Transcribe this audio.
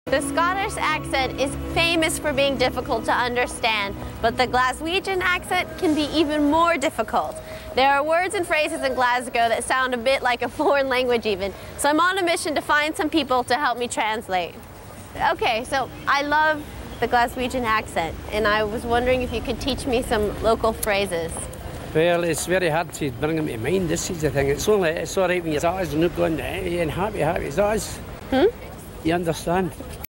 The Scottish accent is famous for being difficult to understand, but the Glaswegian accent can be even more difficult. There are words and phrases in Glasgow that sound a bit like a foreign language even, so I'm on a mission to find some people to help me translate. Okay, so I love the Glaswegian accent, and I was wondering if you could teach me some local phrases. Well, it's very hard to bring them to mind, this is the thing. It's all right when your eyes are not going and happy as eyes. You understand?